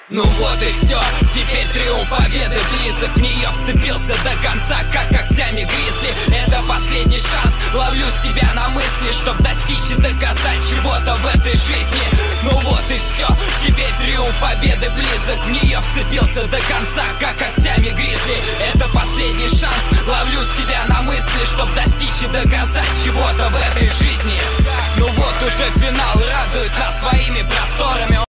Ну вот и все, теперь триумф победы близок. В нее вцепился до конца, как когтями гризли. Это последний шанс, ловлю себя на мысли, чтоб достичь и доказать чего-то в этой жизни. Ну вот и все, теперь триумф победы близок. В нее вцепился до конца, как когтями гризли. Это последний шанс, ловлю себя на мысли, чтоб достичь и доказать чего-то в этой жизни. Ну вот уже финал,